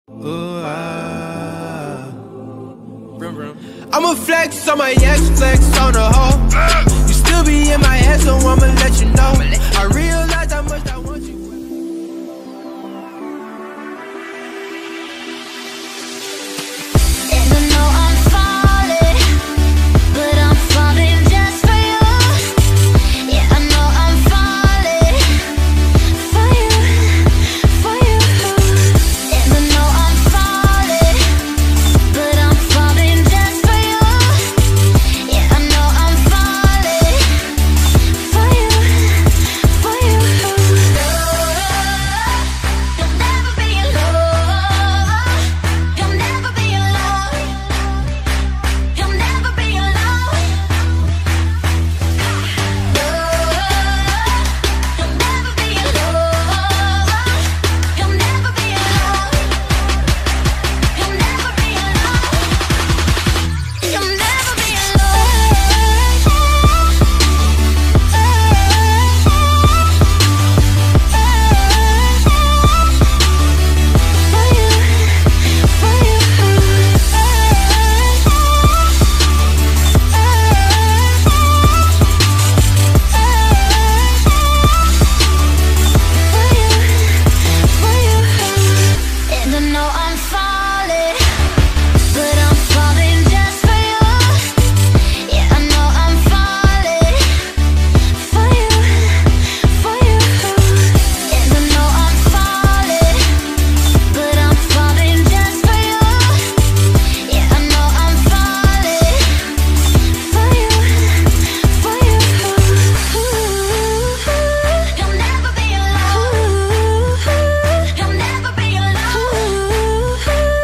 Ooh, I'ma flex on my ex, flex on the hoe. You still be in my head, so I'ma let you know. I realize how much I want you. And I know I'm falling, but I'm falling just for you. Yeah, I know I'm falling for you, for you. And I know I'm falling, but I'm falling just for you. Yeah, I know I'm falling for you, for you. You'll never be alone. You'll never be alone. You'll never be alone. You'll never be alone. You'll never be alone. You'll never be alone. You'll never be And I know I'm falling, but I'm falling just for you. Yeah, I know I'm falling for you, for you. And I know I'm falling, but I'm falling just for you. Yeah, I know I'm falling for you, for you. You'll never be alone. You'll never be alone.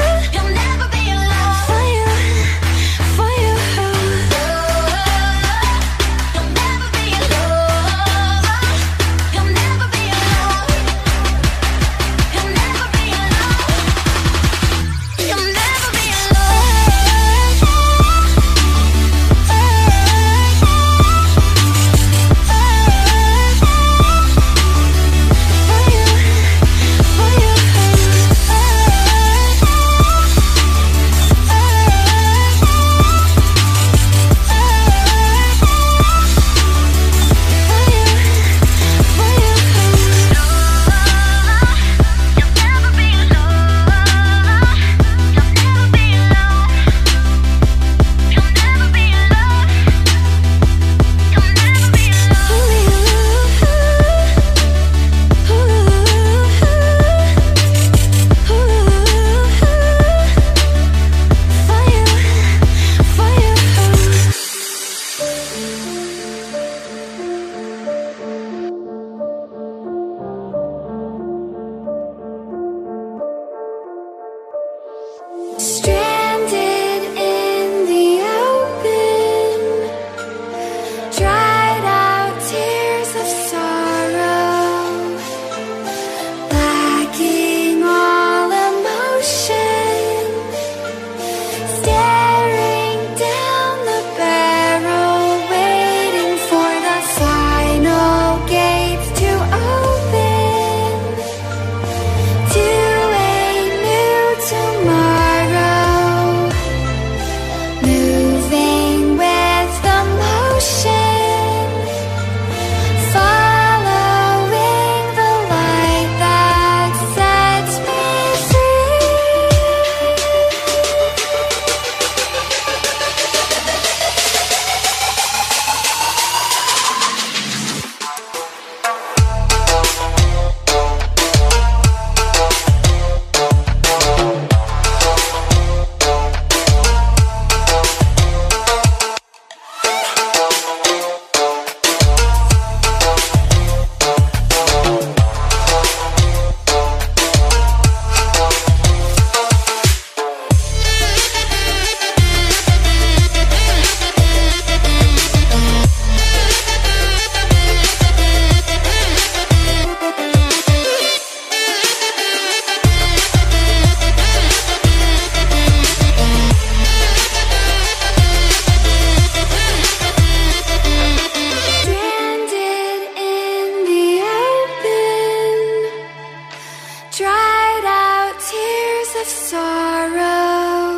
of sorrow,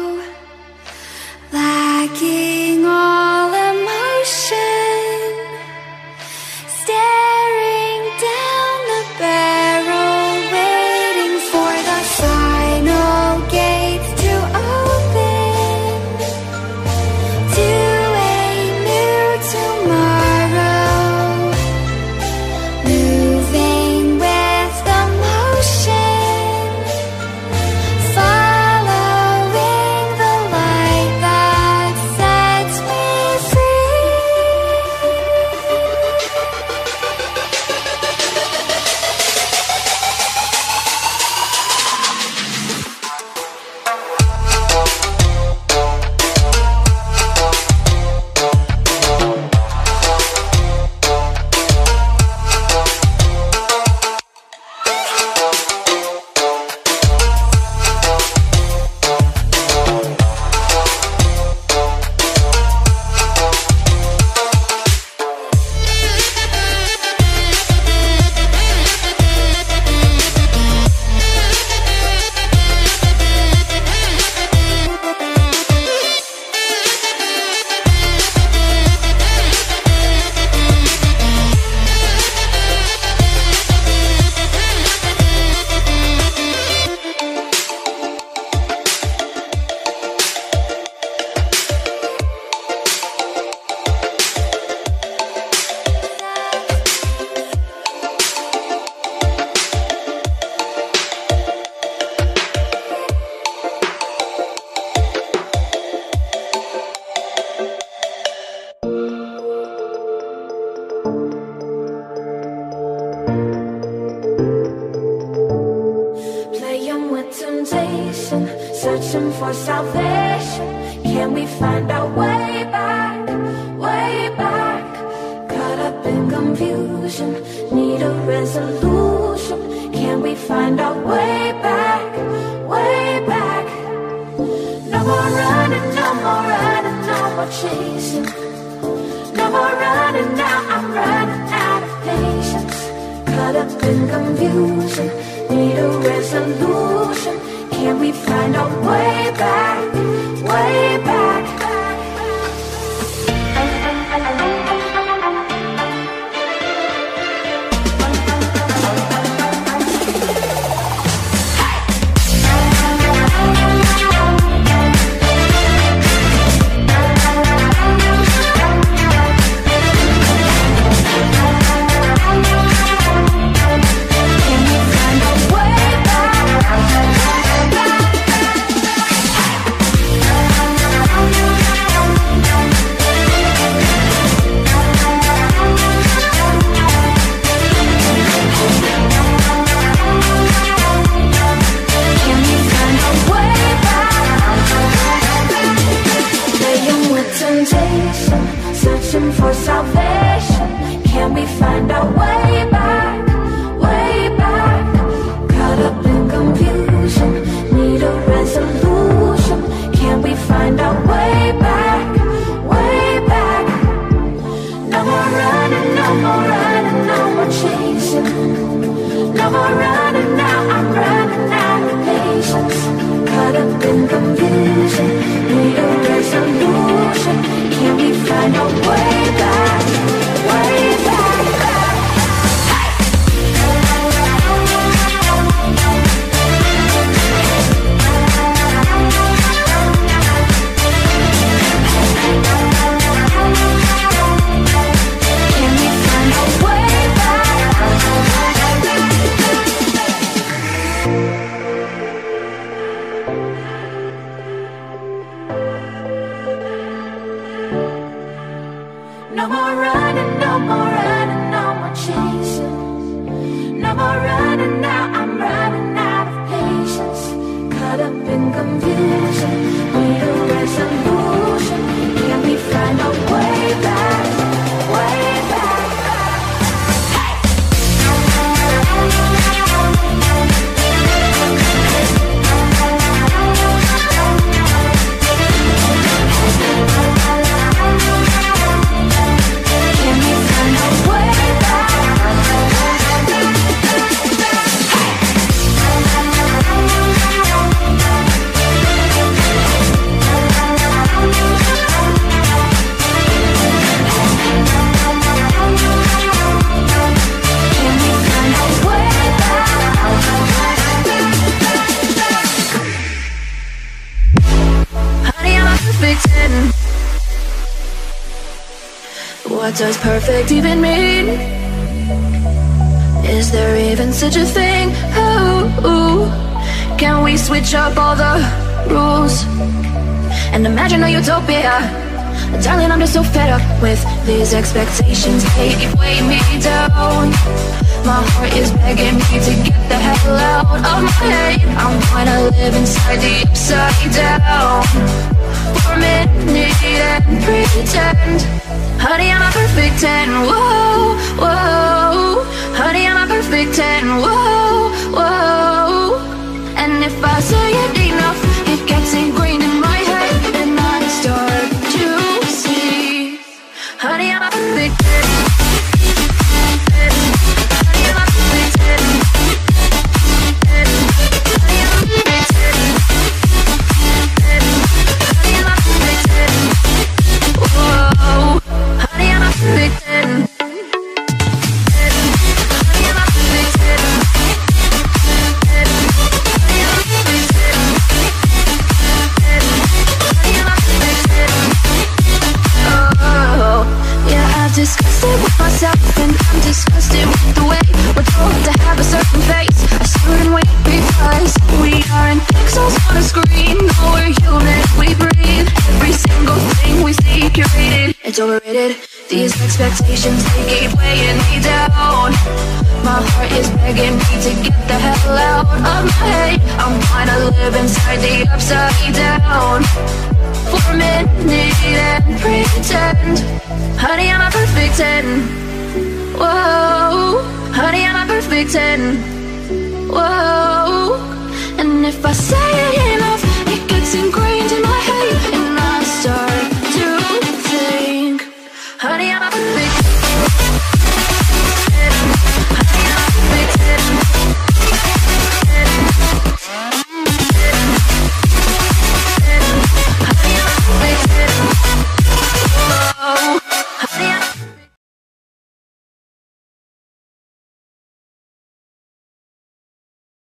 lacking all emotion, staring down the barrel, waiting for the final gate to open to a new tomorrow, moving with the motion, following the light that sets me free. Playing with temptation, searching for salvation. Can we find our way back, way back? Caught up in confusion, need a resolution. Can we find our way back, way back? No more running, no more running, no more chasing. No more running now, I'm running out of patience. Caught up in confusion, need a resolution. Can we find our way back, way back? Searching for salvation. Can we find our way back, way back? Caught up in confusion, need a resolution. Can we find our way back, way back? No more running, no more running, no more chasing. No more running now, I'm running out of patience. Caught up in confusion, need a resolution. Can we find our way back, way back? Can we find our way back? No more running, no more running, no more chasing. No more running now, I'm running out of patience. Caught up in confusion, need a resolution. Can we find our way back, way back? Can we find our way back? What does perfect even mean? Is there even such a thing? Ooh, can we switch up all the rules and imagine a utopia? Darling, I'm just so fed up with these expectations. They weigh me down. My heart is begging me to get the hell out of my head. I'm gonna live inside the upside down for a minute and pretend. Honey, I'm a perfect 10. Whoa, whoa. Honey, I'm a perfect 10. Whoa, whoa. And if I say it enough, it gets ingrained in my head, and I start to see. Honey, I'm a perfect 10. Honey, I'm a perfect 10. Honey, I'm a perfect 10. Honey, I'm a perfect 10. Whoa. Honey, I'm a perfect 10. Disgusted with myself, and I'm disgusted with the way we're told to have a certain face, a certain weight, because we aren't pixels on a screen. No, we're human, we breathe. Every single thing we see curated, it's overrated. These expectations, they keep weighing me down. My heart is begging me to get the hell out of my head. I'm trying to live inside the upside down for a minute and pretend. Honey, I'm a perfect 10. Whoa. Honey, I'm a perfect 10. Whoa. And if I say it enough, it gets ingrained in my head, and I start to think. Honey, I'm a perfect 10.